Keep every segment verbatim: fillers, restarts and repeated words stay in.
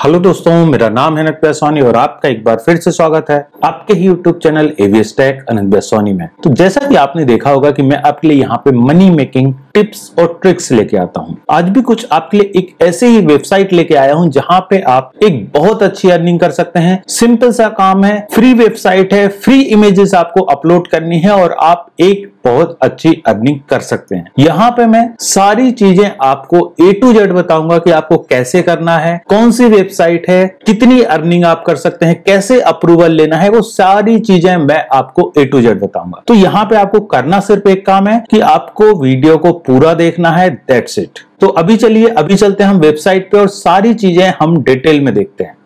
Hello दोस्तों, मेरा नाम है अनंत बेसवानी और आपका एक बार फिर से स्वागत है आपके ही YouTube channel AVS Tech Anant Beswani में। तो जैसा कि आपने देखा होगा कि मैं आपके लिए यहाँ पे मनी मेकिंग टिप्स और ट्रिक्स लेके आता हूँ। आज भी कुछ आपके लिए एक ऐसे ही वेबसाइट लेके आया हूँ जहाँ पे आप एक बहुत अच्छी अर्निंग कर सकते हैं। सिंपल सा काम है, फ्री वेबसाइट है, फ्री इमेजेस आपको अपलोड करनी है और आप एक बहुत अच्छी अर्निंग कर सकते हैं। यहाँ पे मैं सारी चीजें आपको ए टू जेड बताऊंगा कि आपको कैसे करना है, कौन सी वेबसाइट है, कितनी अर्निंग आप कर सकते हैं, कैसे अप्रूवल लेना है, वो सारी चीजें मैं आपको ए टू जेड बताऊंगा। तो यहाँ पे आपको करना सिर्फ एक काम है कि आपको वीडियो को पूरा देखना है, दैट्स इट। तो अभी चलिए अभी चलते हैं हम वेबसाइट पे और सारी चीजें हम डिटेल में देखते हैं।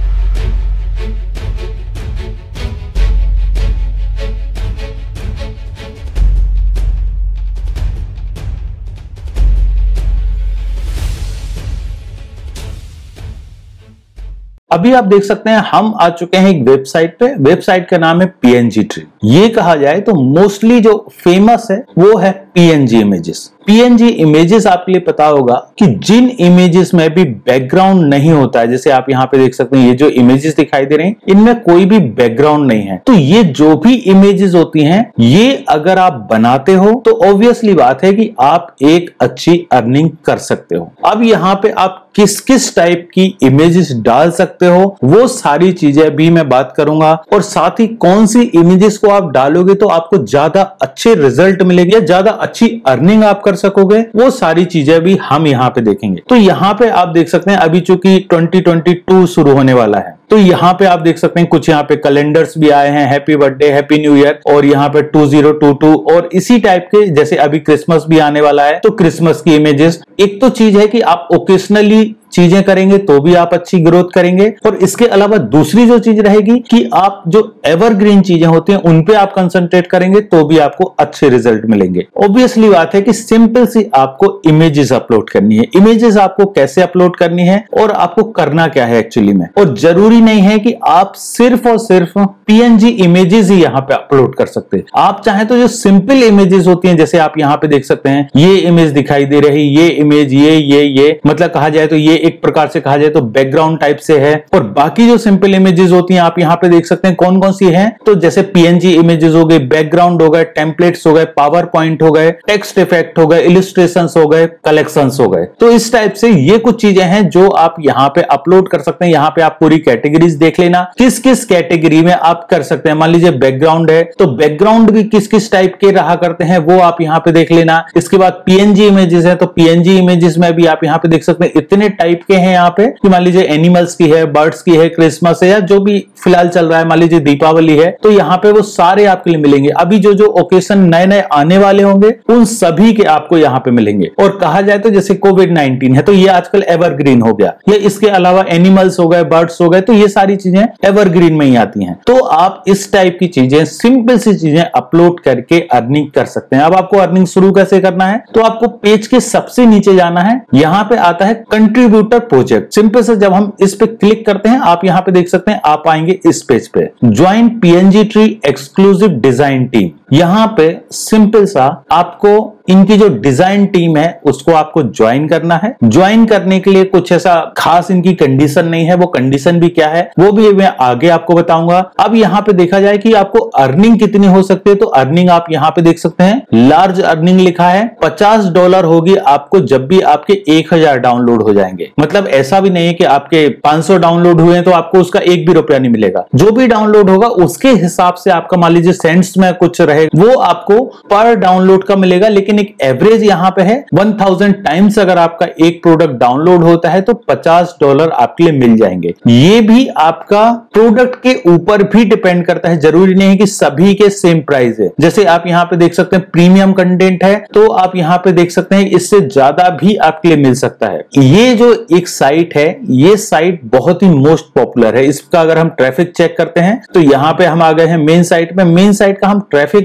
अभी आप देख सकते हैं हम आ चुके हैं एक वेबसाइट पे। वेबसाइट का नाम है पीएनजी ट्री। ये कहा जाए तो मोस्टली जो फेमस है वो है पीएनजी इमेजेस। पीएनजी इमेजेस आपके लिए पता होगा कि जिन इमेजेस में भी बैकग्राउंड नहीं होता है, जैसे आप यहाँ पे देख सकते हैं ये जो इमेजेस दिखाई दे रहे हैं इनमें कोई भी बैकग्राउंड नहीं है। तो ये जो भी इमेजेस होती हैं ये अगर आप बनाते हो तो ऑब्वियसली बात है कि आप एक अच्छी अर्निंग कर सकते हो। अब यहाँ पे आप किस किस टाइप की इमेजेस डाल सकते हो वो सारी चीजें भी मैं बात करूंगा, और साथ ही कौन सी इमेजेस को आप डालोगे तो आपको ज्यादा अच्छे रिजल्ट मिलेंगे, ज्यादा अच्छी अर्निंग आप कर सकोगे, वो सारी चीजें भी हम यहाँ पे देखेंगे। तो यहाँ पे आप देख सकते हैं अभी चूंकि ट्वेंटी ट्वेंटी टू शुरू होने वाला है तो यहाँ पे आप देख सकते हैं कुछ यहाँ पे कैलेंडर्स भी आए हैं, happy birthday, happy new year, और यहाँ पे टू थाउजेंड ट्वेंटी टू और इसी टाइप के, जैसे अभी क्रिसमस भी आने वाला है तो क्रिसमस की इमेजेस। एक तो चीज है कि आप ओकेशनली चीजें करेंगे तो भी आप अच्छी ग्रोथ करेंगे, और इसके अलावा दूसरी जो चीज रहेगी कि आप जो एवरग्रीन चीजें होती हैं उन पे आप कंसंट्रेट करेंगे तो भी आपको अच्छे रिजल्ट मिलेंगे। ऑब्वियसली बात है कि सिंपल सी आपको इमेजेस अपलोड करनी है। इमेजेस आपको कैसे अपलोड करनी है और आपको करना क्या है एक्चुअली में, और जरूरी नहीं है कि आप सिर्फ और सिर्फ पीएनजी इमेजेस ही यहाँ पे अपलोड कर सकते हैं। आप चाहें तो जो सिंपल इमेजेस होती हैं, जैसे आप यहाँ पे देख सकते हैं ये इमेज दिखाई दे रही, ये इमेज, ये ये ये मतलब कहा जाए तो ये एक प्रकार से कहा जाए तो बैकग्राउंड टाइप से है, और बाकी जो सिंपल इमेजेस होती हैं आप यहाँ पे देख सकते हैं कौन कौन सी हैं। तो जैसे पीएनजी इमेजेस हो गए, बैकग्राउंड हो गए, टेम्पलेट्स हो गए, पावर पॉइंट हो गए, टेक्स्ट इफेक्ट हो गए, इलिस्ट्रेशंस हो गए, कलेक्शंस हो गए। तो इस टाइप से ये कुछ चीजें हैं जो आप यहाँ पे अपलोड कर सकते हैं। यहाँ पे आप पूरी कैटेगरीज देख लेना किस किस कैटेगरी में आप कर सकते हैं। मान लीजिए बैकग्राउंड है तो बैकग्राउंड भी किस किस टाइप के रहा करते हैं वो आप यहाँ पे देख लेना। इसके बाद पीएनजी इमेजेस है तो पीएनजी इमेजेस में भी आप यहाँ पे देख सकते हैं इतने टाइप के हैं यहाँ पे कि मान लीजिए एनिमल्स की है, बर्ड्स की है, क्रिसमस है, या जो भी फिलहाल चल रहा है, मान लीजिए दीपावली है तो यहाँ पे वो सारे आपके लिए मिलेंगे। अभी जो जो ओकेशन नए नए आने वाले होंगे उन सभी के आपको यहाँ पे मिलेंगे। और कहा जाए तो जैसे कोविड नाइनटीन है तो ये आजकल एवरग्रीन हो गया, या इसके अलावा एनिमल्स हो गए, बर्ड्स हो गए, तो ये सारी चीजें एवरग्रीन में ही आती हैं। तो आप इस टाइप की चीजें, सिंपल सी चीजें अपलोड करके अर्निंग कर सकते हैं। अब आपको अर्निंग शुरू कैसे करना है, तो आपको पेज के सबसे नीचे जाना है, यहाँ पे आता है कंट्रीब्यूटर प्रोजेक्ट। सिंपल से जब हम इस पे क्लिक करते हैं आप यहाँ पे देख सकते हैं आप आएंगे इस पेज पे, join PNG Tree exclusive design team. यहाँ पे सिंपल सा आपको इनकी जो डिजाइन टीम है उसको आपको ज्वाइन करना है। ज्वाइन करने के लिए कुछ ऐसा खास इनकी कंडीशन नहीं है, वो कंडीशन भी क्या है वो भी मैं आगे आपको बताऊंगा। अब यहाँ पे देखा जाए कि आपको अर्निंग कितनी हो सकती है, तो अर्निंग आप यहाँ पे देख सकते हैं लार्ज अर्निंग लिखा है, पचास डॉलर होगी आपको जब भी आपके एक हजार डाउनलोड हो जाएंगे। मतलब ऐसा भी नहीं है कि आपके पांच सौ डाउनलोड हुए हैं तो आपको उसका एक भी रुपया नहीं मिलेगा। जो भी डाउनलोड होगा उसके हिसाब से आपका मान लीजिए सेंट्स में कुछ रहे वो आपको पर डाउनलोड का मिलेगा, लेकिन एक एवरेज यहाँ पे है वन थाउजेंड टाइम्स अगर आपका एक प्रोडक्ट डाउनलोड होता है तो पचास डॉलर आपके लिए मिल जाएंगे। ये भी आपका प्रोडक्ट के ऊपर भी डिपेंड करता है, जरूरी नहीं है कि सभी के सेम प्राइस है। जैसे आप यहाँ पे देख सकते हैं प्रीमियम कंटेंट है तो आप यहाँ पे देख सकते हैं इससे ज्यादा भी आपके लिए मिल सकता है। ये जो एक साइट है ये साइट बहुत ही मोस्ट पॉपुलर है। इसका अगर हम ट्रैफिक चेक करते हैं तो यहाँ पे हम आ गए हैं मेन साइट में। मेन साइट का हम ट्रैफिक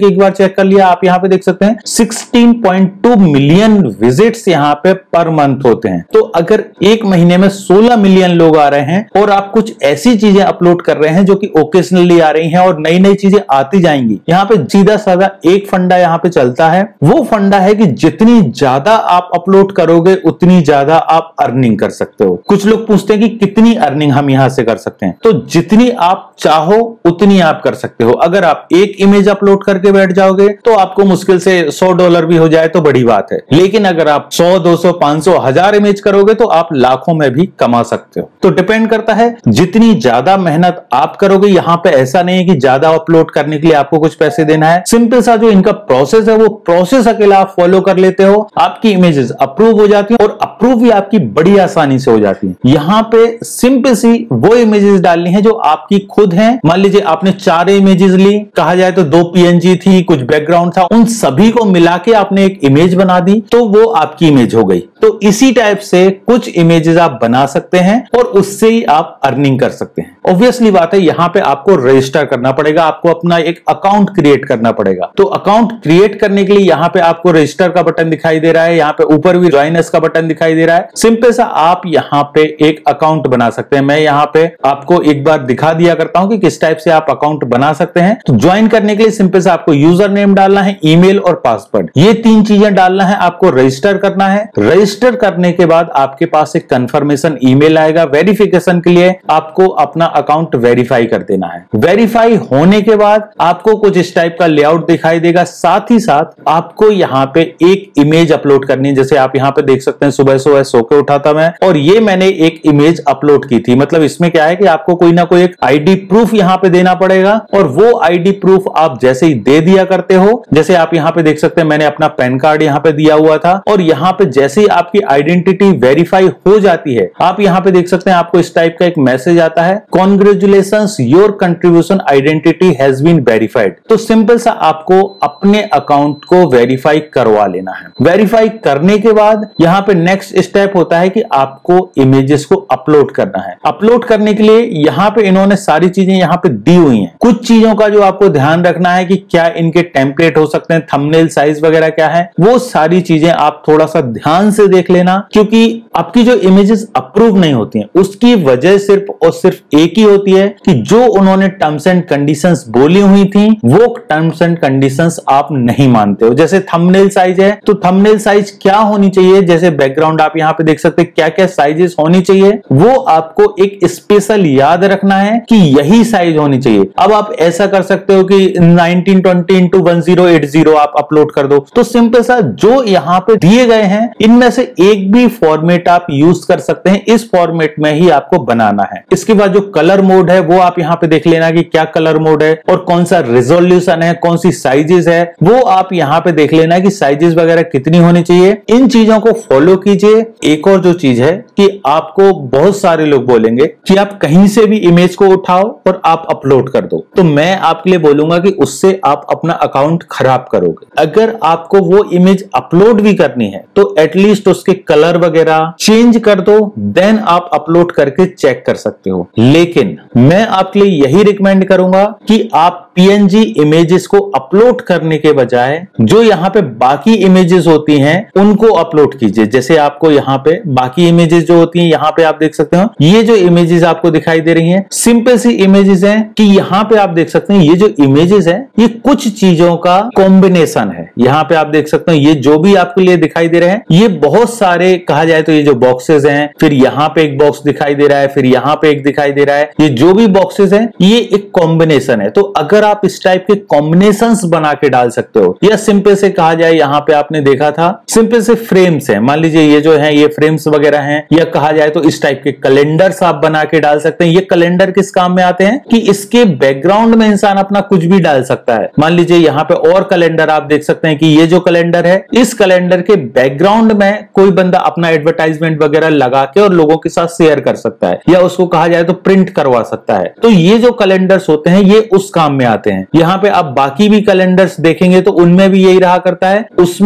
पे एक बार चेक कर लिया, आप यहाँ पे देख सकते हैं सोलह पॉइंट दो मिलियन विजिट्स यहाँ पे पर मंथ होते हैं। तो अगर एक महीने में सोलह मिलियन लोग आ रहे हैं और आप कुछ ऐसी चीजें अपलोड कर रहे हैं जो कि ओकेजनली आ रही हैं और नई नई चीजें आती जाएंगी, यहाँ पे सीधा साधा एक फंडा यहाँ पे चलता है। वो फंडा है कि जितनी ज्यादा आप अपलोड करोगे उतनी ज्यादा आप अर्निंग कर सकते हो। कुछ लोग पूछते हैं कि कितनी अर्निंग हम यहां से कर सकते हैं, तो जितनी आप चाहो उतनी आप कर सकते हो। अगर आप एक इमेज अपलोड करके बैठ जाओगे तो आपको मुश्किल से सौ डॉलर भी हो जाए तो बड़ी बात है, लेकिन अगर आप सौ, दो सौ, पांच सौ, हजार इमेज करोगे तो आप लाखों में भी कमा सकते हो। तो डिपेंड करता है जितनी ज्यादा मेहनत आप करोगे। यहाँ पे ऐसा नहीं है कि ज्यादा अपलोड करने के लिए आपको कुछ पैसे देना है। सिंपल सा जो इनका प्रोसेस है वो प्रोसेस अकेला आप फॉलो कर लेते हो, आपकी इमेजेस अप्रूव हो जाती है और अप्रूव भी आपकी बड़ी आसानी से हो जाती है। यहाँ पे सिंपल सी वो इमेजेस डालनी है जो आपकी खुद हैं। मान लीजिए आपने चार इमेजेस ली, कहा जाए तो दो पीएनजी थी, कुछ बैकग्राउंड था, उन सभी को मिला के आपने एक इमेज बना दी तो वो आपकी इमेज हो गई। तो इसी टाइप से कुछ इमेजेस आप बना सकते हैं और उससे ही आप अर्निंग कर सकते हैं। ऑब्वियसली बात है, यहाँ पे आपको रजिस्टर करना पड़ेगा, आपको अपना एक अकाउंट क्रिएट करना पड़ेगा। तो अकाउंट क्रिएट करने के लिए यहाँ पे आपको रजिस्टर का बटन दिखाई दे रहा है, यहाँ पे ऊपर भी ज्वाइन अस का बटन दिखाई दे रहा है। सिंपल सा आप यहाँ पे एक अकाउंट बना सकते हैं। मैं यहाँ पे आपको एक बार दिखा दिया करता हूं कि किस टाइप से आप अकाउंट बना सकते हैं। तो ज्वाइन करने के लिए सिंपल सा आपको यूजर नेम डालना है, ईमेल और पासवर्ड, ये तीन चीजें डालना है। आपको रजिस्टर करना है। रजिस्टर करने के बाद आपके पास एक कंफर्मेशन ईमेल आएगा। वेरिफिकेशन के लिए आपको अपना अकाउंट वेरीफाई कर देना है। वेरीफाई होने के बाद आपको कुछ इस टाइप का लेआउट दिखाई देगा। साथ ही साथ आपको यहाँ पे एक इमेज अपलोड करनी है। जैसे आप यहाँ पे देख सकते हैं, सुबह सुबह सो के उठा था मैं और ये मैंने एक इमेज अपलोड की थी। मतलब इसमें क्या है कि आपको कोई ना कोई एक आईडी प्रूफ यहाँ पे देना पड़ेगा और वो आईडी प्रूफ आप जैसे ही दे दिया करते हो, जैसे आप यहाँ पे देख सकते हैं मैंने अपना पैन कार्ड यहाँ पे दिया हुआ था और यहाँ पे जैसे ही आपकी आइडेंटिटी वेरीफाई हो जाती है, आप यहाँ पे देख सकते हैं आपको इस टाइप का एक मैसेज आता है, congratulations your contribution identity has been verified. तो सिंपल सा आपको अपने अकाउंट को वेरीफाई करवा लेना है। वेरीफाई करने के बाद यहाँ पे नेक्स्ट स्टेप होता है कि आपको इमेजेस को अपलोड करना है। अपलोड करने के लिए यहाँ पे इन्होंने सारी चीजें यहाँ पे दी हुई हैं। कुछ चीजों का जो आपको ध्यान रखना है कि क्या इनके टेम्पलेट हो सकते हैं, थंबनेल साइज वगैरह क्या है, वो सारी चीजें आप थोड़ा सा ध्यान से देख लेना, क्योंकि आपकी जो इमेजेस अप्रूव नहीं होती हैं उसकी वजह सिर्फ और सिर्फ एक ही होती है कि जो उन्होंने टर्म्स एंड कंडीशंस बोली हुई थी वो टर्म्स एंड कंडीशंस आप नहीं मानते हो। जैसे थंबनेल साइज है तो थंबनेल साइज क्या होनी चाहिए, जैसे बैकग्राउंड आप यहाँ पे देख सकते हैं क्या क्या साइजेस होनी चाहिए, वो आपको एक स्पेशल याद रखना है कि यही साइज होनी चाहिए। अब आप ऐसा कर सकते हो कि nineteen twenty into one zero eight zero आप अपलोड कर दो। तो सिंपल सा जो यहाँ पे दिए गए हैं इनमें से एक भी फॉर्मेट आप यूज कर सकते हैं, इस फॉर्मेट में ही आपको बनाना है। इसके बाद जो कलर मोड है वो आप यहाँ पे देख लेना कि क्या कलर मोड है और कौन सा रिजोल्यूशन है, कौन सी साइजेस है, वो आप यहाँ पे देख लेना कि साइजेस वगैरह कितनी होनी चाहिए। इन चीजों को फॉलो कीजिए। एक और जो चीज है कि आपको बहुत सारे लोग बोलेंगे कि आप कहीं से भी इमेज को उठाओ और आप अपलोड कर दो, तो मैं आपके लिए बोलूंगा कि उससे आप अपना अकाउंट खराब करोगे। अगर आपको वो इमेज अपलोड भी करनी है तो एटलीस्ट उसके कलर वगैरह चेंज कर दो, देन आप अपलोड करके चेक कर सकते हो। लेकिन मैं आपके लिए यही रिकमेंड करूंगा कि आप पीएनजी इमेजेस को अपलोड करने के बजाय जो यहाँ पे बाकी इमेजेस होती हैं उनको अपलोड कीजिए। जैसे आपको यहाँ पे बाकी इमेजेस जो होती हैं, यहाँ पे आप देख सकते हो ये जो इमेजेस आपको दिखाई दे रही हैं सिंपल सी इमेजेस हैं कि यहाँ पे आप देख सकते हैं ये जो इमेजेस हैं ये कुछ चीजों का कॉम्बिनेशन है। यहाँ पे आप देख सकते हो ये जो भी आपके लिए दिखाई दे रहे हैं ये बहुत सारे, कहा जाए तो ये जो बॉक्सेस हैं, फिर यहाँ पे एक बॉक्स दिखाई दे रहा है, फिर यहाँ पे एक दिखाई दे रहा है, ये जो भी बॉक्सेस हैं ये एक कॉम्बिनेशन है। तो अगर आप इस टाइप के कॉम्बिनेशंस बना के डाल सकते हो, या सिंपल से कहा जाए यहाँ पे आपने देखा था सिंपल से फ्रेम्स है, मान लीजिए ये जो है ये फ्रेम्स वगैरह हैं, या कहा जाए तो इस टाइप के कैलेंडर्स आप बना के डाल सकते हैं। ये कैलेंडर किस काम में आते हैं कि इसके बैकग्राउंड में इंसान अपना कुछ भी डाल सकता है। मान लीजिए यहाँ पे और कैलेंडर आप देख सकते हैं कि ये जो कैलेंडर है इस कैलेंडर के बैकग्राउंड में कोई बंदा अपना एडवर्टाइजमेंट वगैरह लगा के और लोगों के साथ शेयर कर सकता है, या उसको कहा जाए तो प्रिंट करवा सकता है। तो ये जो कैलेंडर्स होते हैं ये उस काम में आते हैं। यहाँ पे आप बाकी भी कैलेंडर्स देखेंगे तो उनमें भी यही रहा करता है, उसमें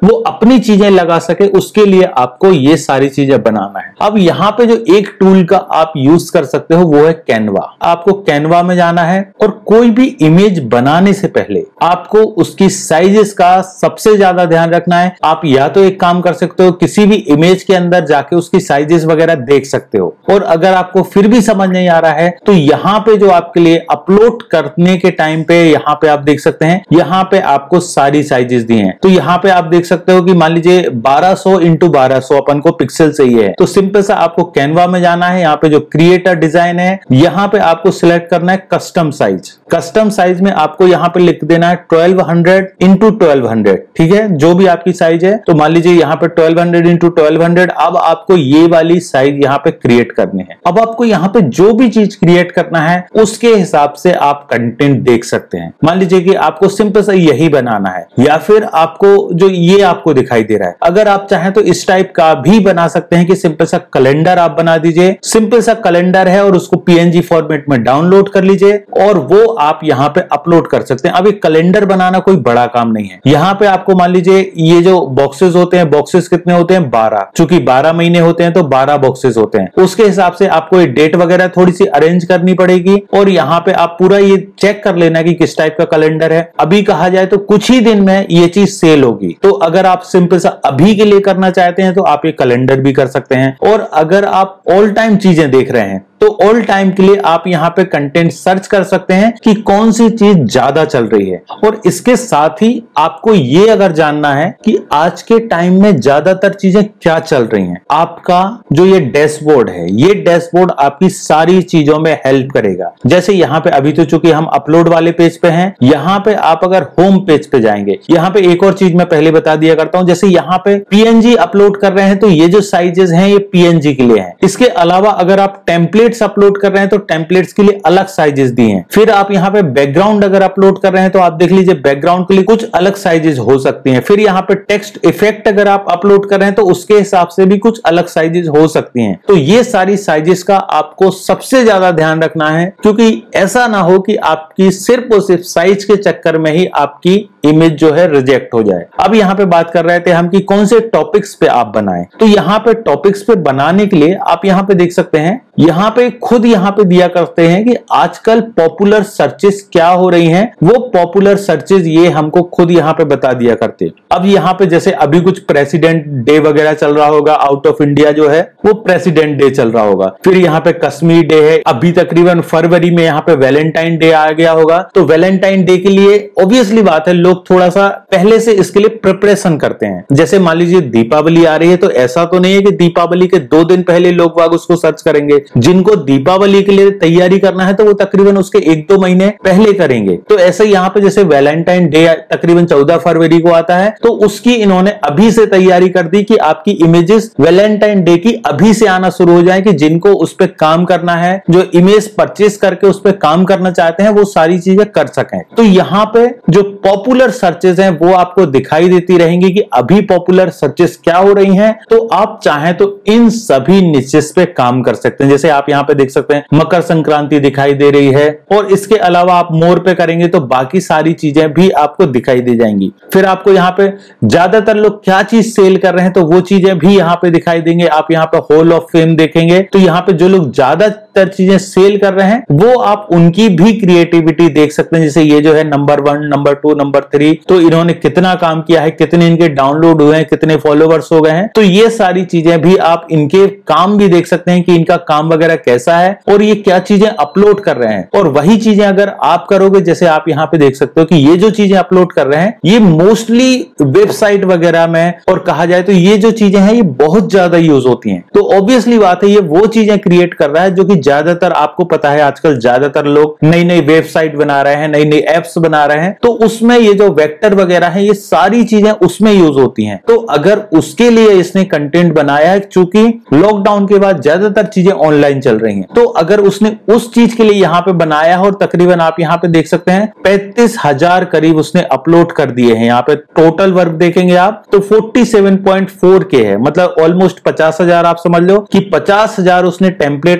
वो अपनी चीजें लगा सके, उसके लिए आपको ये सारी चीजें बनाना है। अब यहाँ पे जो एक टूल का आप यूज कर सकते हो वो है कैनवा। आपको कैनवा में जाना है और कोई भी इमेज बनाने से पहले आपको उसकी साइजेस का सबसे ज्यादा ध्यान रखना है। आप या तो एक काम कर सकते हो, किसी भी इमेज के अंदर जाके उसकी साइजेस वगैरह देख सकते हो, और अगर आपको फिर भी समझ नहीं आ रहा है तो यहाँ पे जो आपके लिए अपलोड करने के टाइम पे यहाँ पे आप देख सकते हैं, यहाँ पे आपको सारी साइजेस दी हैं। तो यहाँ पे आप देख सकते हो कि मान लीजिए बारह सौ इंटू बारह सौ अपन को पिक्सल चाहिए है, तो सिंपल सा आपको कैनवा में जाना है। यहाँ पे जो क्रिएटर डिजाइन है, यहाँ पे आपको सिलेक्ट करना है कस्टम साइज। कस्टम साइज में आपको यहाँ पे लिख देना है twelve hundred into twelve hundred, ठीक है, जो भी आपकी साइज है। तो मान लीजिए यहाँ पे twelve hundred into twelve hundred. अब आपको ये वाली साइज यहाँ पे क्रिएट करनी है। अब आपको यहाँ पे जो भी चीज क्रिएट करना है उसके हिसाब से आप कंटेंट देख सकते हैं। मान लीजिए कि आपको सिंपल सा यही बनाना है, या फिर आपको जो ये आपको दिखाई दे रहा है, अगर आप चाहें तो इस टाइप का भी बना सकते हैं कि सिंपल सा कैलेंडर आप बना दीजिए। सिंपल सा कैलेंडर है और उसको पीएनजी फॉर्मेट में डाउनलोड कर लीजिए और वो आप यहाँ पे अपलोड कर सकते हैं। अब एक कैलेंडर बनाना कोई बड़ा काम नहीं है। यहाँ पे आपको मान लीजिए ये जो बॉक्सेस होते हैं, बॉक्सेस कितने होते हैं, बारह, चूंकि बारह महीने होते हैं तो बारह बॉक्सेस होते हैं। उसके हिसाब से आपको ये डेट वगैरह थोड़ी सी अरेंज करनी पड़ेगी और यहाँ पे आप पूरा ये चेक कर लेना कि किस टाइप का कैलेंडर है। अभी कहा जाए तो कुछ ही दिन में ये चीज सेल होगी, तो अगर आप सिंपल सा अभी के लिए करना चाहते हैं तो आप ये कैलेंडर भी कर सकते हैं। और अगर आप ऑल टाइम चीजें देख रहे हैं तो ऑल टाइम के लिए आप यहाँ पे कंटेंट सर्च कर सकते हैं कि कौन सी चीज ज्यादा चल रही है। और इसके साथ ही आपको ये अगर जानना है कि आज के टाइम में ज्यादातर चीजें क्या चल रही हैं, आपका जो ये डैशबोर्ड है, ये डैशबोर्ड आपकी सारी चीजों में हेल्प करेगा। जैसे यहाँ पे अभी तो चूंकि हम अपलोड वाले पेज पे हैं, यहाँ पे आप अगर होम पेज पे जाएंगे, यहाँ पे एक और चीज मैं पहले बता दिया करता हूँ। जैसे यहाँ पे पीएनजी अपलोड कर रहे हैं तो ये जो साइजेस हैं ये पीएनजी के लिए हैं। इसके अलावा अगर आप टेम्पलेट अपलोड कर रहे हैं तो टेम्पलेट्स के लिए अलग साइजेस दिए हैं। फिर आप यहाँ पे बैकग्राउंड अगर अपलोड कर रहे हैं तो आप देख लीजिए बैकग्राउंड के लिए कुछ अलग साइजेस हो सकती हैं। फिर यहाँ पे टेक्स्ट इफेक्ट अगर आप अपलोड कर रहे हैं तो उसके हिसाब से भी कुछ अलग साइजेस हो सकती हैं। तो ये सारी साइजेस का आपको सबसे ज्यादा ध्यान रखना है, क्योंकि ऐसा ना हो कि आपकी सिर्फ और सिर्फ साइज के चक्कर में ही आपकी इमेज जो है रिजेक्ट हो जाए। अब यहाँ पे बात कर रहे थे हम कि कौन से टॉपिक्स पे आप बनाएं। तो यहाँ पे टॉपिक्स पे बनाने के लिए आप यहाँ पे देख सकते हैं, यहाँ पे खुद यहाँ पे दिया करते हैं कि आजकल पॉपुलर सर्चेस क्या हो रही हैं। वो पॉपुलर सर्चेस ये हमको खुद यहाँ पे बता दिया करते हैं। अब यहाँ पे जैसे अभी कुछ प्रेसिडेंट डे वगैरह चल रहा होगा, आउट ऑफ इंडिया जो है वो प्रेसिडेंट डे चल रहा होगा। फिर यहाँ पे कश्मीर डे है, अभी तकरीबन फरवरी में यहाँ पे वैलेंटाइन डे आ गया होगा। तो वैलेंटाइन डे के लिए ऑब्वियसली बात है लोग थोड़ा सा पहले से इसके लिए प्रिपरेशन करते हैं। जैसे मान लीजिए दीपावली आ रही है तो ऐसा तो नहीं है कि दीपावली के दो दिन पहले लोग वाग उसको सर्च करेंगे। जिनको दीपावली के लिए तैयारी करना है तो वो तकरीबन उसके एक दो महीने पहले करेंगे। तो ऐसे यहाँ पे जैसे वैलेंटाइन डे तकरीबन चौदह फरवरी को आता है तो उसकी इन्होंने अभी से तैयारी कर दी कि आपकी इमेजेस वैलेंटाइन डे की अभी से आना शुरू हो जाए, कि जिनको उस पर काम करना है, जो इमेज परचेज करके उस पर काम करना चाहते हैं, वो सारी चीजें कर सकें। तो यहाँ पे जो पॉपुलर सर्चेस हैं वो आपको दिखाई देती रहेंगी कि अभी पॉपुलर सर्चेस क्या हो रही हैं। तो आप चाहें तो इन सभी निचेस पे काम कर सकते हैं। जैसे आप यहाँ पे देख सकते हैं मकर संक्रांति दिखाई दे रही है, और इसके अलावा आप मोर पे करेंगे तो बाकी सारी चीजें भी आपको दिखाई दे जाएंगी। फिर आपको यहाँ पे ज्यादातर लोग क्या चीज सेल कर रहे हैं तो वो चीजें भी यहाँ पे दिखाई देंगे। आप यहाँ पे हॉल ऑफ फेम देखेंगे तो यहाँ पे जो लोग ज्यादातर चीजें सेल कर रहे हैं वो आप उनकी भी क्रिएटिविटी देख सकते हैं। जैसे ये जो है number one, number two, number three, तो इन्होंने कितना काम किया है, कितने इनके डाउनलोड हुए हैं, कितने फॉलोवर्स हो गए हैं। तो ये सारी चीजें भी आप इनके काम भी देख सकते हैं कि इनका काम वगैरह कैसा है और ये क्या चीजें अपलोड कर रहे हैं। और वही चीजें अगर आप करोगे, जैसे आप यहाँ पे देख सकते हो कि ये जो चीजें अपलोड कर रहे हैं ये मोस्टली वेबसाइट वगैरह में, और कहा जाए तो ये जो चीजें हैं ये बहुत ज्यादा यूज होती हैं। तो ऑब्वियसली बात है ये वो चीजें क्रिएट कर रहा है जो कि ज्यादातर आपको पता है आजकल ज्यादातर लोग नई नई वेबसाइट बना रहे हैं, नई नई एप्स बना रहे हैं। तो उसमें ये जो वेक्टर वगैरह है ये सारी चीजें उसमें यूज होती हैं। तो अगर उसके लिए इसने कंटेंट बनाया है, चूंकि लॉकडाउन के बाद ज्यादातर चीजें ऑनलाइन चल रही हैं, तो अगर उसने उस चीज के लिए यहाँ पे बनाया है, और तकरीबन आप यहाँ पे देख सकते हैं पैंतीस हजार करीब उसने अपलोड कर दिए हैं। यहाँ पे टोटल वर्क देखेंगे आप तो सैंतालीस पॉइंट चार के है, मतलब ऑलमोस्ट पचास हजार। आप समझ लो कि पचास हजार उसने टेम्पलेट अपलोड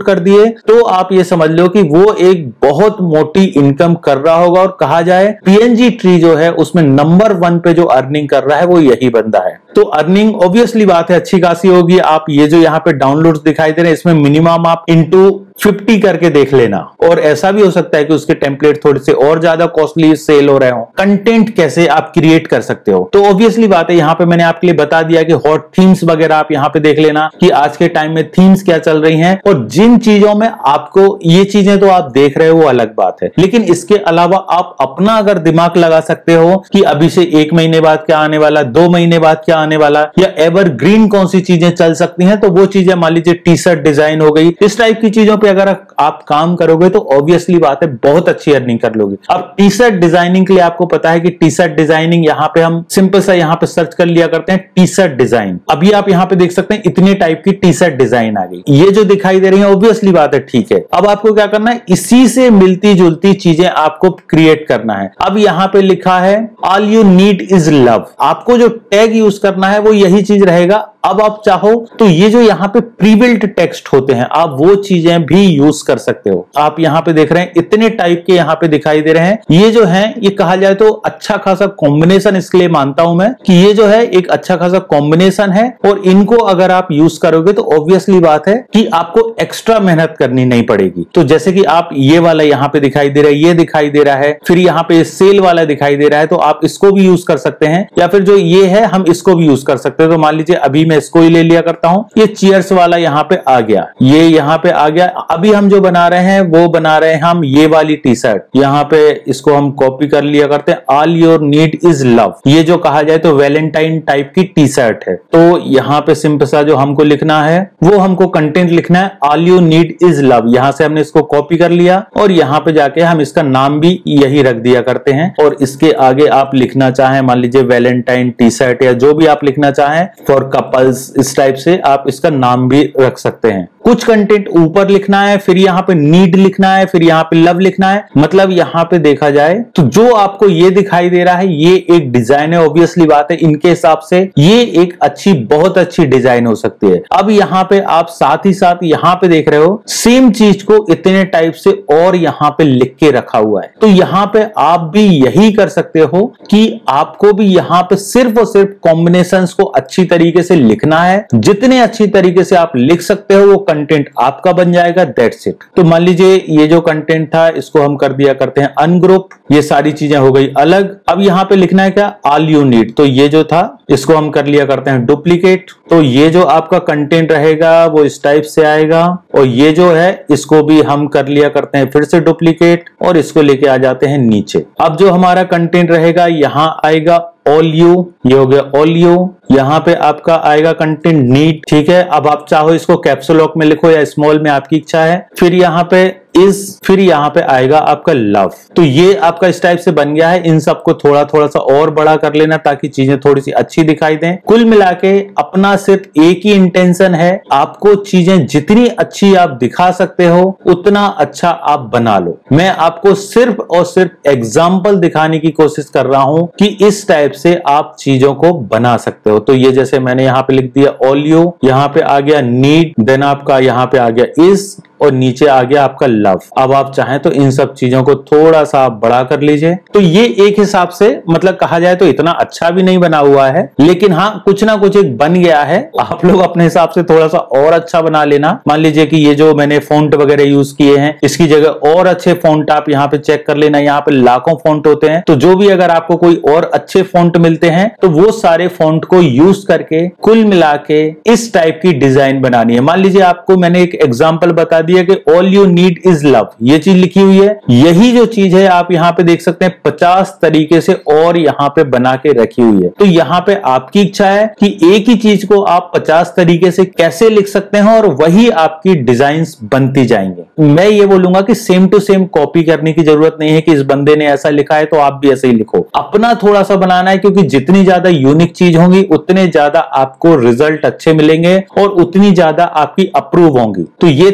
डाउनलोड कर दिए तो आप ये समझ लो कि वो एक बहुत मोटी इनकम कर रहा होगा। और कहा जाए पीएनजी ट्री जो है उसमें नंबर वन पे जो अर्निंग कर रहा है वो यही बंदा है। तो अर्निंग ऑब्वियसली बात है अच्छी खासी होगी। आप ये जो यहाँ पे डाउनलोड्स दिखाई दे रहे हैं इसमें मिनिमम आप इंटू फिफ्टी करके देख लेना। और ऐसा भी हो सकता है कि उसके टेम्पलेट थोड़े से और ज्यादा कॉस्टली सेल हो रहे हो। कंटेंट कैसे आप क्रिएट कर सकते हो, तो ऑब्वियसली बात है यहाँ पे मैंने आपके लिए बता दिया कि हॉट थीम्स वगैरह आप यहाँ पे देख लेना कि आज के टाइम में थीम्स क्या चल रही हैं। और जिन चीजों में आपको ये चीजें तो आप देख रहे हो वो अलग बात है, लेकिन इसके अलावा आप अपना अगर दिमाग लगा सकते हो कि अभी से एक महीने बाद क्या आने वाला, दो महीने बाद क्या आने वाला, या एवरग्रीन कौन सी चीजें चल सकती हैं, तो वो चीजें मान लीजिए टी शर्ट डिजाइन हो गई, इस टाइप की चीजों पे अगर आप काम करोगे तो ऑब्वियसली बात है बहुत अच्छी अर्निंग कर लोगे। अब टी शर्ट डिजाइनिंग के लिए आपको पता है कि टी शर्ट डिजाइनिंग यहाँ पे हम सिंपल सा यहाँ पे सर्च कर लिया करते हैं टी शर्ट डिजाइन। अभी आप यहाँ पे देख सकते हैं इतने टाइप की टी शर्ट डिजाइन आ गई, ये जो दिखाई दे रही है ऑब्वियसली बात है ठीक है। अब आपको क्या करना है, इसी से मिलती जुलती चीजें आपको क्रिएट करना है। अब यहाँ पे लिखा है all you need is love, आपको जो टैग यूज करना है वो यही चीज रहेगा। अब आप चाहो तो ये जो यहाँ पे प्रीबिल्ट टेक्स्ट होते हैं आप वो चीजें भी यूज कर सकते हो। आप यहाँ पे देख रहे हैं इतने टाइप के यहाँ पे दिखाई दे रहे हैं। ये जो है ये कहा जाए तो अच्छा खासा कॉम्बिनेशन इसके लिए मानता हूं मैं कि ये जो है एक अच्छा खासा कॉम्बिनेशन है। और इनको अगर आप यूज करोगे तो ऑब्वियसली बात है कि आपको एक्स्ट्रा मेहनत करनी नहीं पड़ेगी। तो जैसे कि आप ये वाला यहाँ पे दिखाई दे रहा है, ये दिखाई दे रहा है, फिर यहाँ पे सेल वाला दिखाई दे रहा है, तो आप इसको भी यूज कर सकते हैं। या फिर जो ये है हम इसको भी यूज कर सकते हैं। तो मान लीजिए अभी मैं इसको ही ले लिया करता हूं, ये चीयर्स वाला यहाँ पे आ गया, ये यहाँ पे आ गया। अभी हम जो बना रहे हैं वो बना रहे हैं हम ये वाली टी शर्ट, यहाँ पे इसको हम कॉपी कर लिया करते हैं all your need is love. ये जो कहा जाए तो वैलेंटाइन टाइप की टी शर्ट है। तो यहाँ पे सिंपल सा जो हमको लिखना है वो हमको कंटेंट लिखना है all you need is love. यहाँ से हमने इसको कॉपी कर लिया और यहाँ पे जाके हम इसका नाम भी यही रख दिया करते हैं। और इसके आगे आप लिखना चाहें मान लीजिए वैलेंटाइन टी शर्ट या जो भी आप लिखना चाहें फॉर कपल्स, इस टाइप से आप इसका नाम भी रख सकते हैं। कुछ कंटेंट ऊपर लिखना है, फिर यहाँ पे नीड लिखना है, फिर यहाँ पे लव लिखना है। मतलब यहाँ पे देखा जाए तो जो आपको ये दिखाई दे रहा है ये एक डिजाइन है। ऑब्वियसली बात है इनके हिसाब से ये एक अच्छी बहुत अच्छी डिजाइन हो सकती है। अब यहाँ पे आप साथ ही साथ यहाँ पे देख रहे हो सेम चीज को इतने टाइप से और यहाँ पे लिख के रखा हुआ है। तो यहाँ पे आप भी यही कर सकते हो कि आपको भी यहाँ पे सिर्फ और सिर्फ कॉम्बिनेशंस को अच्छी तरीके से लिखना है। जितने अच्छी तरीके से आप लिख सकते हो वो कंटेंट आपका बन जाएगा, दैट्स इट। तो मान लीजिए ये जो कंटेंट था इसको हम कर दिया करते हैं अनग्रुप, ये सारी चीजें हो गई अलग। अब यहाँ पे लिखना है क्या ऑल यू नीड, तो ये जो था इसको हम कर लिया करते हैं डुप्लीकेट। तो ये जो आपका कंटेंट रहेगा वो इस टाइप से आएगा और ये जो है इसको भी हम कर लिया करते हैं फिर से डुप्लीकेट और इसको लेके आ जाते हैं नीचे। अब जो हमारा कंटेंट रहेगा यहाँ आएगा ऑल यू, ये हो गया ऑल यू। यहाँ पे आपका आएगा कंटेंट नीड, ठीक है। अब आप चाहो इसको कैप्सूल लॉक में लिखो या स्मॉल में, आपकी इच्छा है। फिर यहाँ पे इज, फिर यहाँ पे आएगा आपका लव। तो ये आपका इस टाइप से बन गया है। इन सबको थोड़ा थोड़ा सा और बड़ा कर लेना ताकि चीजें थोड़ी सी अच्छी दिखाई दें। कुल मिला के अपना सिर्फ एक ही इंटेंशन है, आपको चीजें जितनी अच्छी आप दिखा सकते हो उतना अच्छा आप बना लो। मैं आपको सिर्फ और सिर्फ एग्जाम्पल दिखाने की कोशिश कर रहा हूं कि इस टाइप से आप चीजों को बना सकते हो। तो ये जैसे मैंने यहाँ पे लिख दिया ऑल यू, यहाँ पे आ गया नीड, देन आपका यहाँ पे आ गया इज और नीचे आ गया आपका लव। अब आप चाहें तो इन सब चीजों को थोड़ा सा आप बड़ा कर लीजिए। तो ये एक हिसाब से मतलब कहा जाए तो इतना अच्छा भी नहीं बना हुआ है, लेकिन हाँ कुछ ना कुछ एक बन गया है। आप लोग अपने हिसाब से थोड़ा सा और अच्छा बना लेना। मान लीजिए कि ये जो मैंने फॉन्ट वगैरह यूज किए हैं इसकी जगह और अच्छे फॉन्ट आप यहाँ पे चेक कर लेना। यहाँ पे लाखों फॉन्ट होते हैं, तो जो भी अगर आपको कोई और अच्छे फॉन्ट मिलते हैं तो वो सारे फॉन्ट को यूज करके कुल मिला के इस टाइप की डिजाइन बनानी है। मान लीजिए आपको मैंने एक एग्जाम्पल बता दिया कि all you need is love, ये चीज लिखी हुई है। यही जो चीज है आप यहाँ पे देख सकते हैं पचास तरीके से और यहाँ पे बना के रखी हुई है। तो यहाँ पे आपकी इच्छा है कि एक ही चीज को आप पचास तरीके से कैसे लिख सकते हैं और वही आपकी डिजाइन्स बनती जाएंगे। मैं ये बोलूंगा कि सेम टू सेम कॉपी करने की जरूरत नहीं है कि इस बंदे ने ऐसा लिखा है तो आप भी ऐसे ही लिखो। अपना थोड़ा सा बनाना है, क्योंकि जितनी ज्यादा यूनिक चीज होंगी उतने ज्यादा आपको रिजल्ट अच्छे मिलेंगे और उतनी ज्यादा आपकी अप्रूव होंगी। तो ये थोड़ा सा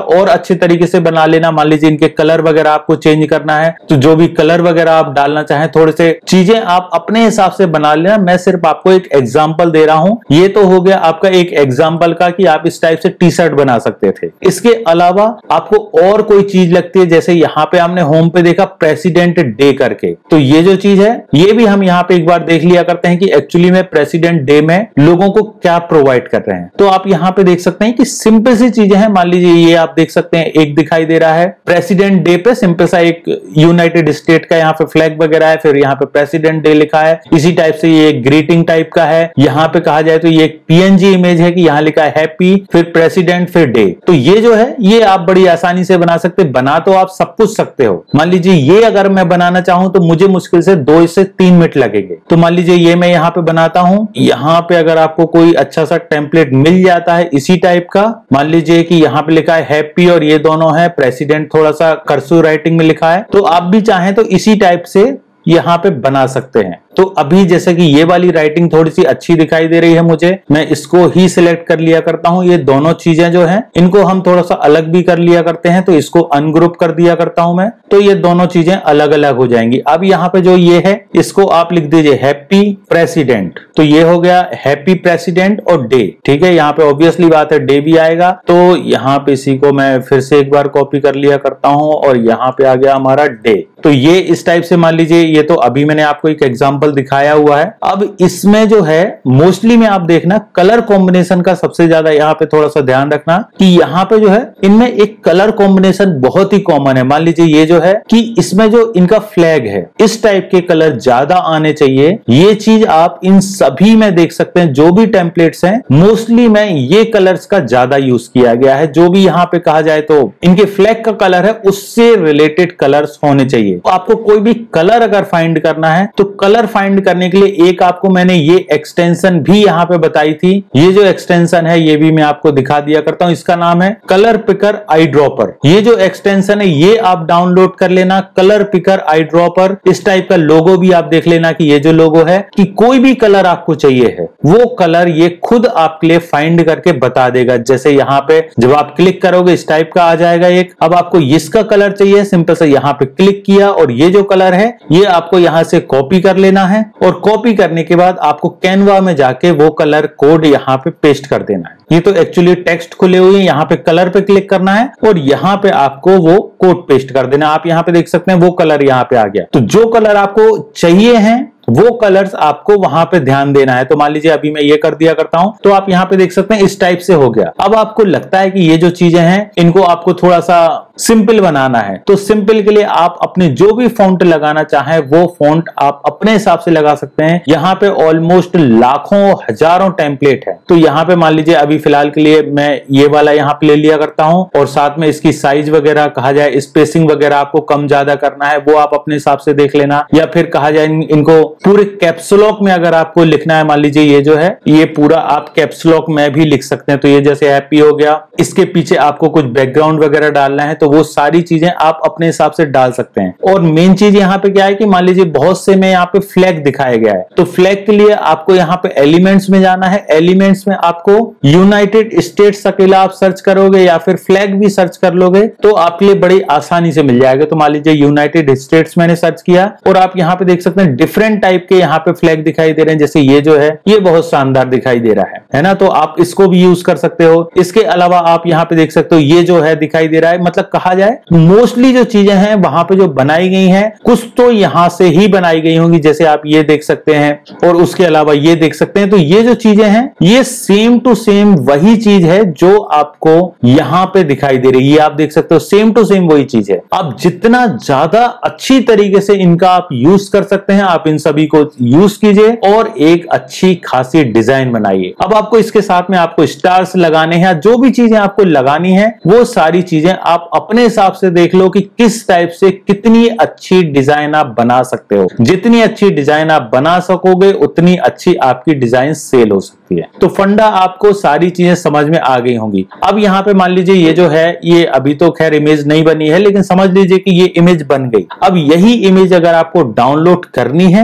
और अच्छे तरीके से बना लेना। मान लीजिए इनके कलर वगैरह आपको चेंज करना है तो जो भी कलर वगैरह आप डालना चाहें, थोड़े से चीजें आप अपने हिसाब से बना लेना। मैं सिर्फ आपको एक एग्जांपल दे रहा हूं। ये तो हो गया आपका एक एग्जांपल का कि आप इस टाइप से टी शर्ट बना सकते थे। इसके अलावा आपको और कोई चीज लगती है, जैसे यहाँ पे हमने होम पे देखा प्रेसिडेंट डे करके, तो ये जो चीज है ये भी हम यहाँ पे एक बार देख लिया करते हैं कि एक्चुअली में प्रेसिडेंट डे में लोगों को क्या प्रोवाइड कर रहे हैं। तो आप यहाँ पे देख सकते हैं कि सिंपल सी चीजें हैं। मान लीजिए ये आप देख सकते हैं, एक दिखाई दे रहा है प्रेसिडेंट डे पे सिंपल सा एक यूनाइटेड स्टेट का यहाँ पे फ्लैग वगैरह है, फिर यहाँ पे प्रेसिडेंट डे लिखा है। इसी टाइप से ये ग्रीटिंग टाइप का है। यहाँ पे कहा जाए तो ये एक पीएनजी इमेज है कि यहाँ लिखा है हैप्पी, फिर प्रेसिडेंट, फिर डे। तो ये जो है ये आप बड़ी आसानी से बना सकते। बना तो आप सब कुछ सकते हो। मान लीजिए ये अगर मैं बनाना चाहूं तो मुझे मुश्किल से दो से तीन मिनट लगेंगे। तो मान लीजिए ये मैं यहाँ पे बनाता हूं। यहाँ पे अगर आपको कोई अच्छा सा टेम्पलेट मिल जाता है इसी टाइप का, मान लीजिए कि यहाँ पे लिखा है हैप्पी और ये दोनों है प्रेसिडेंट, थोड़ा सा कर्सिव राइटिंग में लिखा है, तो आप भी चाहें तो इसी टाइप से यहाँ पे बना सकते हैं। तो अभी जैसे कि ये वाली राइटिंग थोड़ी सी अच्छी दिखाई दे रही है मुझे, मैं इसको ही सिलेक्ट कर लिया करता हूं। ये दोनों चीजें जो हैं इनको हम थोड़ा सा अलग भी कर लिया करते हैं, तो इसको अनग्रुप कर दिया करता हूं मैं, तो ये दोनों चीजें अलग अलग हो जाएंगी। अब यहाँ पे जो ये है इसको आप लिख दीजिए हैप्पी प्रेसिडेंट, तो ये हो गया हैप्पी प्रेसिडेंट और डे। ठीक है, यहाँ पे ऑब्वियसली बात है डे भी आएगा, तो यहाँ पे इसी को मैं फिर से एक बार कॉपी कर लिया करता हूं और यहाँ पे आ गया हमारा डे। तो ये इस टाइप से मान लीजिए, ये तो अभी मैंने आपको एक एग्जांपल दिखाया हुआ है। अब इसमें जो है मोस्टली में आप देखना कलर कॉम्बिनेशन का सबसे ज्यादा यहाँ पे थोड़ा सा ध्यान रखना कि यहाँ पे जो है इनमें एक कलर कॉम्बिनेशन बहुत ही कॉमन है। मान लीजिए ये जो है कि इसमें जो इनका फ्लैग है इस टाइप के कलर ज्यादा आने चाहिए। ये चीज आप इन सभी में देख सकते हैं, जो भी टेम्पलेट्स हैं मोस्टली में ये कलर्स का ज्यादा यूज किया गया है। जो भी यहाँ पे कहा जाए तो इनके फ्लैग का कलर है उससे रिलेटेड कलर्स होने चाहिए। तो आपको कोई भी कलर अगर फाइंड करना है तो कलर फाइंड करने के लिए एक आपको मैंने ये एक्सटेंशन भी यहाँ पे बताई थी। ये जो एक्सटेंशन है ये भी मैं आपको दिखा दिया करता हूँ। इसका नाम है कलर पिकर आई ड्रॉपर। ये जो एक्सटेंशन है ये आप डाउनलोड कर लेना, कलर पिकर आई ड्रॉपर। इस टाइप का लोगो भी आप देख लेना कि ये जो लोगो है कि कोई भी कलर आपको चाहिए है वो कलर ये खुद आपके लिए फाइंड करके बता देगा। जैसे यहाँ पे जब आप क्लिक करोगे इस टाइप का आ जाएगा एक। अब आपको इसका कलर चाहिए, सिंपल से यहाँ पे क्लिक किया और ये जो कलर है ये आपको यहां से कॉपी कर लेना है और कॉपी करने के बाद आपको कैनवा में जाके वो कलर कोड यहाँ पे पेस्ट कर देना है। ये तो एक्चुअली टेक्स्ट खुले हुए हैं, यहाँ पे कलर पे क्लिक करना है और यहाँ पे आपको वो कोड पेस्ट कर देना। आप यहाँ पे देख सकते हैं वो कलर यहाँ पे आ गया। तो जो कलर आपको चाहिए हैं वो कलर्स आपको वहां पे ध्यान देना है। तो मान लीजिए अभी मैं ये कर दिया करता हूं, तो आप यहाँ पे देख सकते हैं इस टाइप से हो गया। अब आपको लगता है कि ये जो चीजें हैं इनको आपको थोड़ा सा सिंपल बनाना है, तो सिंपल के लिए आप अपने जो भी फॉन्ट लगाना चाहें वो फॉन्ट आप अपने हिसाब से लगा सकते हैं। यहाँ पे ऑलमोस्ट लाखों हजारों टेम्पलेट है। तो यहाँ पे मान लीजिए अभी फिलहाल के लिए मैं ये वाला यहाँ पे ले लिया करता हूँ और साथ में इसकी साइज वगैरह कहा जाए स्पेसिंग वगैरह आपको कम ज्यादा करना है वो आप अपने हिसाब से देख लेना, या फिर कहा जाए इन, इनको पूरे कैप्सुलॉक में अगर आपको लिखना है, मान लीजिए ये जो है ये पूरा आप कैप्सुलॉक में भी लिख सकते हैं। तो ये जैसे हैप्पी हो गया, इसके पीछे आपको कुछ बैकग्राउंड वगैरह डालना है तो वो सारी चीजें आप अपने हिसाब से डाल सकते हैं। और मेन चीज यहाँ पे क्या है कि मान लीजिए बहुत से में यहाँ पे फ्लैग दिखाया गया है, तो फ्लैग के लिए आपको यहाँ पे एलिमेंट्स में जाना है। एलिमेंट्स में आपको यूनाइटेड स्टेट्स अकेला आप सर्च करोगे या फिर फ्लैग भी सर्च कर लोगे तो आपके लिए बड़ी आसानी से मिल जाएगा। तो मान लीजिए यूनाइटेड स्टेट्स मैंने सर्च किया और आप यहाँ पे देख सकते हैं डिफरेंट टाइप के यहाँ पे फ्लैग दिखाई दे रहे हैं। जैसे ये जो है ये बहुत शानदार दिखाई दे रहा है है ना, तो आप इसको भी यूज कर सकते हो। इसके अलावा आप यहाँ पे देख सकते हो ये जो है दिखाई दे रहा है, मतलब कहा जाए मोस्टली जो चीजें हैं वहां पे जो बनाई गई हैं कुछ तो यहां से ही बनाई गई होंगी। जैसे आप ये देख सकते हैं और उसके अलावा ये देख सकते हैं। तो ये जो चीजें हैं ये सेम टू सेम वही चीज है जो आपको यहाँ पे दिखाई दे रही है। ये आप देख सकते हो सेम टू सेम वही चीज है। आप जितना ज्यादा अच्छी तरीके से इनका आप यूज कर सकते हैं आप इन सभी को यूज कीजिए और एक अच्छी खासी डिजाइन बनाइए। अब आपको इसके साथ में आपको स्टार्स लगाने हैं, जो भी चीजें आपको लगानी है वो सारी चीजें आप अपने हिसाब से देख लो कि किस टाइप से कितनी अच्छी डिजाइन आप बना सकते हो। जितनी अच्छी डिजाइन आप बना सकोगे उतनी अच्छी आपकी डिजाइन सेल हो सकती है। तो फंडा आपको सारी चीजें समझ में आ गई होंगी। अब यहाँ पे मान लीजिए ये जो है ये अभी तो खैर इमेज नहीं बनी है, लेकिन समझ लीजिए कि ये इमेज बन गई। अब यही इमेज अगर आपको डाउनलोड करनी है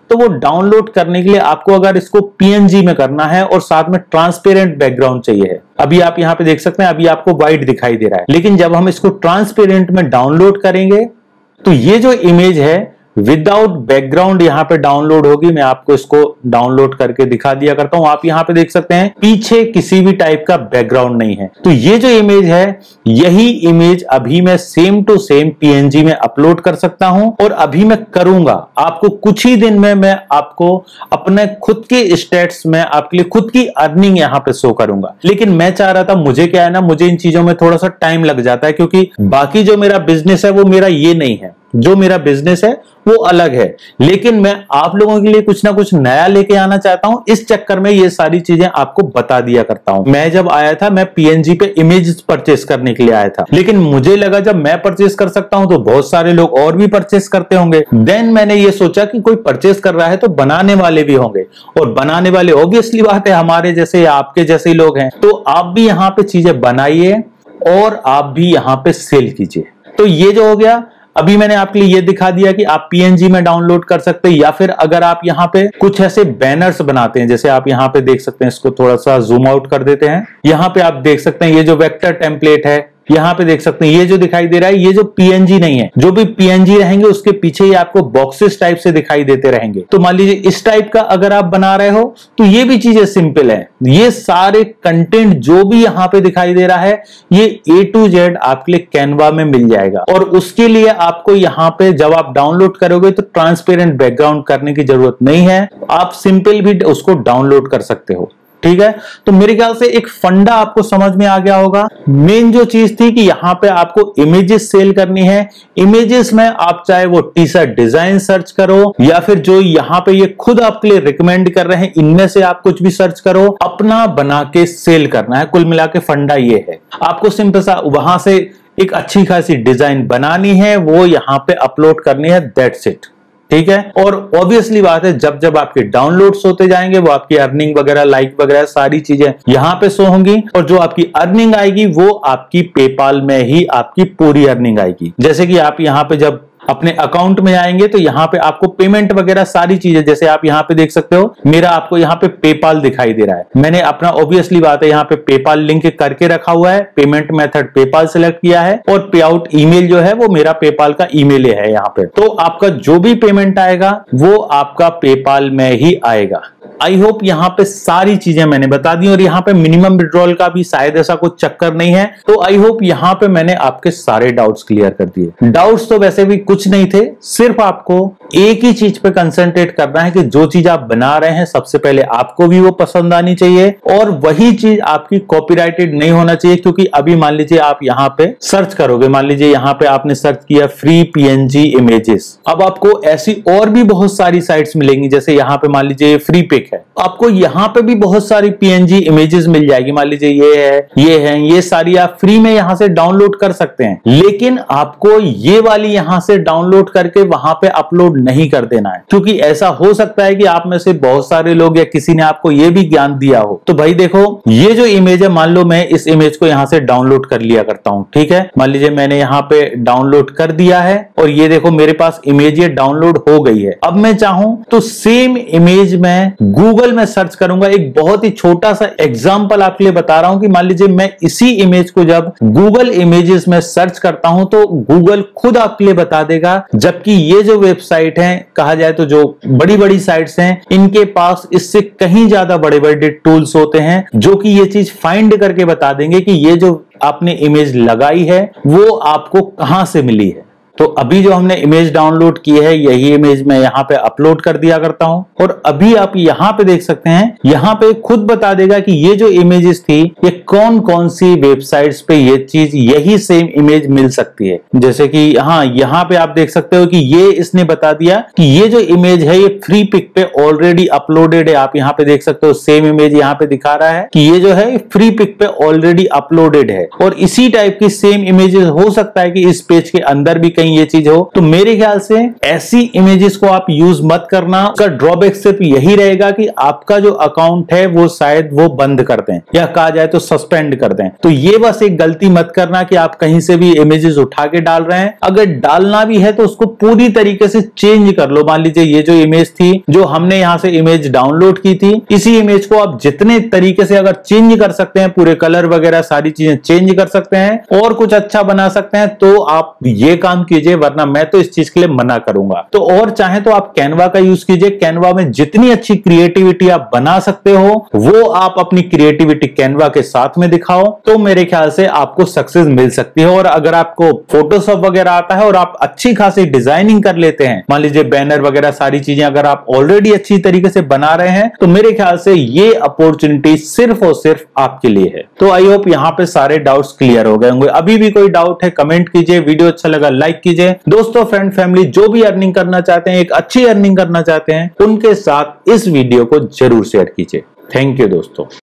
तो वो डाउनलोड करने के लिए आपको अगर इसको पीएनजी में करना है और साथ में ट्रांसपेरेंट बैकग्राउंड चाहिए है। अभी आप यहाँ पे देख सकते हैं, अभी आपको व्हाइट दिखाई दे रहा है, लेकिन जब हम इसको ट्रांसपेरेंट में डाउनलोड करेंगे तो ये जो इमेज है विदाउट बैकग्राउंड यहाँ पे डाउनलोड होगी। मैं आपको इसको डाउनलोड करके दिखा दिया करता हूं। आप यहाँ पे देख सकते हैं पीछे किसी भी टाइप का बैकग्राउंड नहीं है। तो ये जो इमेज है, यही इमेज अभी मैं सेम टू सेम पीएनजी में अपलोड कर सकता हूं और अभी मैं करूंगा। आपको कुछ ही दिन में मैं आपको अपने खुद के स्टेट्स में आपके लिए खुद की अर्निंग यहाँ पे शो करूंगा। लेकिन मैं चाह रहा था, मुझे क्या है ना, मुझे इन चीजों में थोड़ा सा टाइम लग जाता है, क्योंकि बाकी जो मेरा बिजनेस है वो मेरा ये नहीं है। जो मेरा बिजनेस है वो अलग है, लेकिन मैं आप लोगों के लिए कुछ ना कुछ नया लेके आना चाहता हूं। इस चक्कर में ये सारी चीजें आपको बता दिया करता हूं। मैं जब आया था, मैं पीएनजी पे इमेजेस परचेस करने के लिए आया था, लेकिन मुझे लगा जब मैं परचेस कर सकता हूं तो बहुत सारे लोग और भी परचेस करते होंगे। देन मैंने ये सोचा कि कोई परचेस कर रहा है तो बनाने वाले भी होंगे, और बनाने वाले ऑब्वियसली बात है हमारे जैसे या आपके जैसे लोग हैं। तो आप भी यहाँ पे चीजें बनाइए और आप भी यहाँ पे सेल कीजिए। तो ये जो हो गया, अभी मैंने आपके लिए ये दिखा दिया कि आप पीएनजी में डाउनलोड कर सकते हैं, या फिर अगर आप यहाँ पे कुछ ऐसे बैनर्स बनाते हैं, जैसे आप यहाँ पे देख सकते हैं, इसको थोड़ा सा जूम आउट कर देते हैं। यहाँ पे आप देख सकते हैं ये जो वेक्टर टेम्पलेट है, यहाँ पे देख सकते हैं ये जो दिखाई दे रहा है, ये जो पीएनजी नहीं है। जो भी पीएनजी रहेंगे उसके पीछे ही आपको बॉक्सेस टाइप से दिखाई देते रहेंगे। तो मान लीजिए इस टाइप का अगर आप बना रहे हो तो ये भी चीजें सिंपल है। ये सारे कंटेंट जो भी यहाँ पे दिखाई दे रहा है, ये ए टू जेड आपके लिए कैनवा में मिल जाएगा। और उसके लिए आपको यहाँ पे जब आप डाउनलोड करोगे तो ट्रांसपेरेंट बैकग्राउंड करने की जरूरत नहीं है, आप सिंपल भी उसको डाउनलोड कर सकते हो। ठीक है, तो मेरे ख्याल से एक फंडा आपको समझ में आ गया होगा। मेन जो चीज थी कि यहाँ पे आपको इमेजेस सेल करनी है। इमेजेस में आप चाहे वो टी शर्ट डिजाइन सर्च करो, या फिर जो यहाँ पे ये खुद आपके लिए रिकमेंड कर रहे हैं, इनमें से आप कुछ भी सर्च करो, अपना बना के सेल करना है। कुल मिला के फंडा ये है, आपको सिंपल सा वहां से एक अच्छी खासी डिजाइन बनानी है, वो यहाँ पे अपलोड करनी है, दैट्स इट। ठीक है, और ऑब्वियसली बात है जब जब आपके डाउनलोड्स होते जाएंगे वो आपकी अर्निंग वगैरह, लाइक वगैरह सारी चीजें यहाँ पे शो होंगी, और जो आपकी अर्निंग आएगी वो आपकी पेपाल में ही आपकी पूरी अर्निंग आएगी। जैसे कि आप यहाँ पे जब अपने अकाउंट में आएंगे तो यहाँ पे आपको पेमेंट वगैरह सारी चीजें, जैसे आप यहाँ पे देख सकते हो, मेरा आपको यहाँ पे पेपाल दिखाई दे रहा है। मैंने अपना ऑब्वियसली बात है यहाँ पे पेपाल लिंक करके रखा हुआ है, पेमेंट मेथड पेपाल सेलेक्ट किया है, और पे आउट ईमेल जो है वो मेरा पेपाल का ईमेल है यहाँ पे। तो आपका जो भी पेमेंट आएगा वो आपका पेपाल में ही आएगा। आई होप यहाँ पे सारी चीजें मैंने बता दी, और यहाँ पे मिनिमम विड्रॉल का भी शायद ऐसा कुछ चक्कर नहीं है। तो आई होप यहाँ पे मैंने आपके सारे डाउट्स क्लियर कर दिए। डाउट्स तो वैसे भी कुछ नहीं थे, सिर्फ आपको एक ही चीज पे कंसंट्रेट करना है कि जो चीज आप बना रहे हैं सबसे पहले आपको भी वो पसंद आनी चाहिए, और वही चीज आपकी कॉपीराइटेड नहीं होना चाहिए। क्योंकि अभी मान लीजिए आप यहाँ पे सर्च करोगे, मान लीजिए यहाँ पे आपने सर्च किया फ्री पीएनजी इमेजेस, अब आपको ऐसी और भी बहुत सारी साइट्स मिलेंगी, जैसे यहाँ पे मान लीजिए फ्री पिक है, आपको यहाँ पे भी बहुत सारी पीएनजी इमेजेस मिल जाएगी। मान लीजिए ये है, ये है, ये सारी आप फ्री में यहाँ से डाउनलोड कर सकते हैं, लेकिन आपको ये वाली यहाँ से डाउनलोड करके वहां पे अपलोड नहीं कर देना है। क्योंकि ऐसा हो सकता है कि आप में से बहुत सारे लोग या किसी ने आपको ये भी ज्ञान दिया हो, तो भाई देखो ये जो इमेज है, मान लो मैं इस इमेज को यहाँ से डाउनलोड कर लिया करता हूँ। ठीक है, मान लीजिए मैंने यहाँ पे डाउनलोड कर दिया है, और ये देखो मेरे पास इमेज ये डाउनलोड हो गई है। अब मैं चाहूं तो सेम इमेज में गूगल में सर्च करूंगा। एक बहुत ही छोटा सा एग्जांपल आपके लिए बता रहा हूं कि मान लीजिए मैं इसी इमेज को जब गूगल इमेजेस में सर्च करता हूं तो गूगल खुद आपके लिए बता देगा, जबकि ये जो वेबसाइट है, कहा जाए तो जो बड़ी बड़ी साइट्स हैं, इनके पास इससे कहीं ज्यादा बड़े बड़े टूल्स होते हैं जो कि ये चीज फाइंड करके बता देंगे कि ये जो आपने इमेज लगाई है वो आपको कहां से मिली है। तो अभी जो हमने इमेज डाउनलोड की है, यही इमेज मैं यहाँ पे अपलोड कर दिया करता हूँ, और अभी आप यहाँ पे देख सकते हैं, यहाँ पे खुद बता देगा कि ये जो इमेजेस थी ये कौन कौन सी वेबसाइट्स पे ये चीज, यही सेम इमेज मिल सकती है। जैसे कि हाँ, यहाँ पे आप देख सकते हो कि ये इसने बता दिया कि ये जो इमेज है ये फ्री पिक पे ऑलरेडी अपलोडेड है। आप यहाँ पे देख सकते हो सेम इमेज यहाँ पे दिखा रहा है कि ये जो है फ्री पिक पे ऑलरेडी अपलोडेड है, और इसी टाइप की सेम इमेजेस हो सकता है कि इस पेज के अंदर भी कहीं कहीं ये चीज हो, तो मेरे ख्याल से ऐसी इमेजेस को आप यूज मत करना। उसका ड्रॉबैक सिर्फ यही रहेगा कि आपका जो अकाउंट है वो शायद वो बंद कर दें या कहा जाए तो सस्पेंड कर दें। तो ये बस एक गलती मत करना कि आप कहीं से भी इमेजेस उठा के डाल रहे हैं। अगर डालना भी है तो उसको पूरी तरीके से चेंज कर लो। मान लीजिए ये जो इमेज थी, जो हमने यहां से इमेज डाउनलोड की थी, इसी इमेज को आप जितने तरीके से अगर चेंज कर सकते हैं, पूरे कलर वगैरह सारी चीजें चेंज कर सकते हैं और कुछ अच्छा बना सकते हैं, तो आप ये काम कीजिए, वरना मैं तो इस चीज के लिए मना करूंगा। तो और चाहे तो आप कैनवा का यूज कीजिए। कैनवा में जितनी अच्छी क्रिएटिविटी आप बना सकते हो वो आप अपनी क्रिएटिविटी कैनवा के साथ में दिखाओ, तो मेरे ख्याल से आपको सक्सेस मिल सकती है। और अगर आपको फोटोशॉप वगैरह आता है और आप अच्छी खासी डिजाइनिंग कर लेते हैं, मान लीजिए बैनर वगैरह सारी चीजें अगर आप ऑलरेडी अच्छी तरीके से बना रहे हैं, तो मेरे ख्याल से ये अपॉर्चुनिटी सिर्फ और सिर्फ आपके लिए है। तो आई होप यहाँ पे सारे डाउट्स क्लियर हो गए होंगे। अभी भी कोई डाउट है कमेंट कीजिए, वीडियो अच्छा लगा लाइक कीजिए। दोस्तों, फ्रेंड, फैमिली जो भी अर्निंग करना चाहते हैं, एक अच्छी अर्निंग करना चाहते हैं, उनके साथ इस वीडियो को जरूर शेयर कीजिए। थैंक यू दोस्तों।